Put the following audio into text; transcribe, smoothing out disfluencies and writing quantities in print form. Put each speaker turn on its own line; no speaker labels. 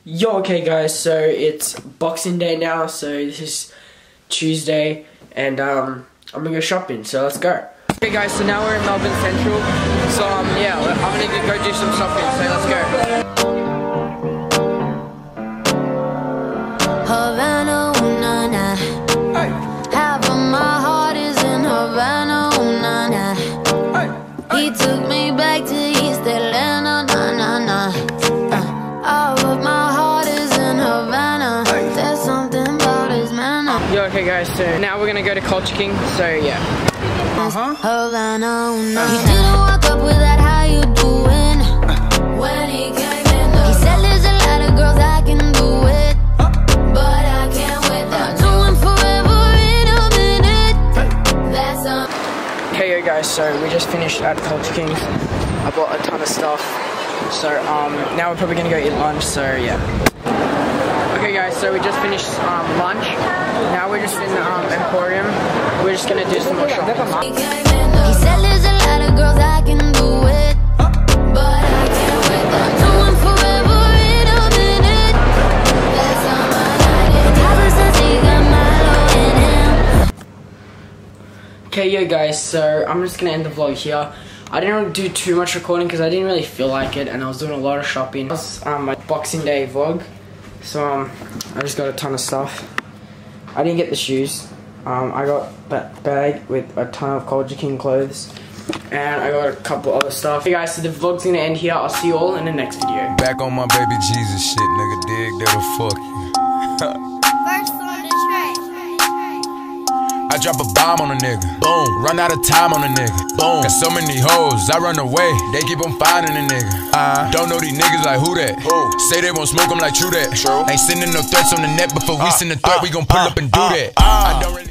Yo, okay guys, so it's Boxing Day now, so this is Tuesday, and I'm gonna go shopping, so let's go. Okay guys, so now we're in Melbourne Central, so yeah, I'm gonna go do some shopping, so let's go.
Havana, ooh, na, na.
Hey.
Half of my heart is in Havana, ooh, na, na.
Hey.
He took me back to East Atlanta, na, na, na. All of my heart is in Havana. There's something about his manner.
Yo, okay guys, so now we're gonna go to Culture King, so yeah.
Havana, ooh, na. He didn't walk up with that, how you doing? When he came in, he said there's a lot of girls I can do it, but I can't wait. I'll do him forever in a minute. That's
Hey yo guys, so we just finished at Culture King. I bought a ton of stuff. So now we're probably gonna go eat lunch, so yeah. Okay guys, so we just finished lunch. Now we're just in Emporium. We're just gonna do some more shopping.
he said there's a lot of girls I can do it, but I can't wait. I'll do him forever in a minute. That's on my night. Ever since he got Milo in him.
Okay, yo guys, so I'm just gonna end the vlog here. I didn't really do too much recording because I didn't really feel like it, and I was doing a lot of shopping. It was my Boxing Day vlog, so I just got a ton of stuff. I didn't get the shoes. I got that bag with a ton of Culture King clothes, and I got a couple other stuff. Hey guys, so the vlog's gonna end here. I'll see you all in the next video.
Back on my baby Jesus shit, nigga, dig that'll fuck you.
First on the track.
I drop a bomb on a nigga, boom. Run out of time on a nigga, boom. Got so many hoes, I run away, they keep on finding a nigga. Don't know these niggas like who that? Say they won't smoke them like true that. Ain't sending no threats on the net, before we send a threat, we gon' pull up and do that. I don't really